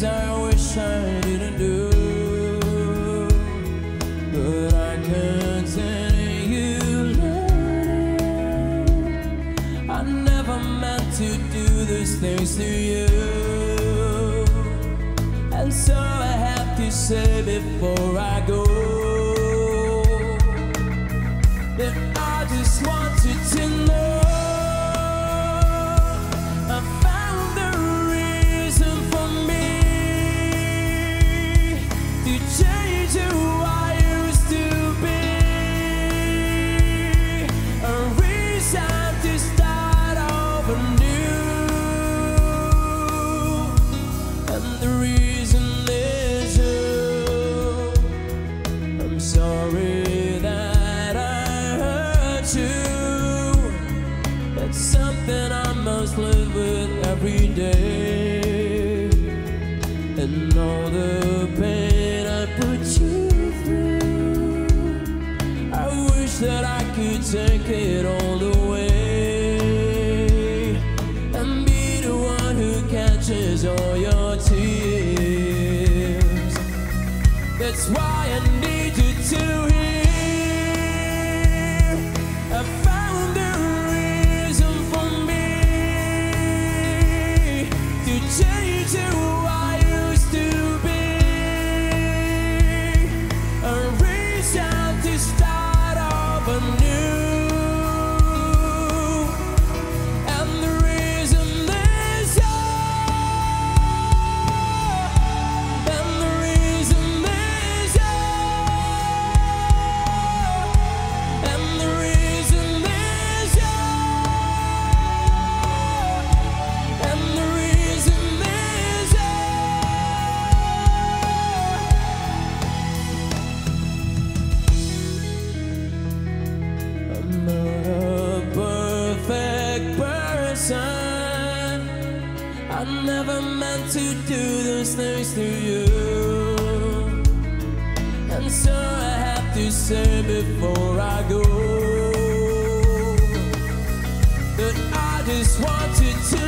things I wish I didn't do, but I continue learning. I never meant to do these things to you, and so I have to say before I go that I just want you to know I found the reason for me to change who I used to be, a reason to start over new, and the reason is you. I'm sorry that I hurt you. It's something I must live with every day, and all the pain I put you through, I wish that I could take it all away and be the one who catches all your tears. That's why I need you to hear I found the reason for me to change who I used to be, a reason to start over new, and the reason is you, and the reason is you, and the reason is you, and the reason is you. I'm not a perfect person. I never meant to do those things to you, and so I have to say before I go that I just want you to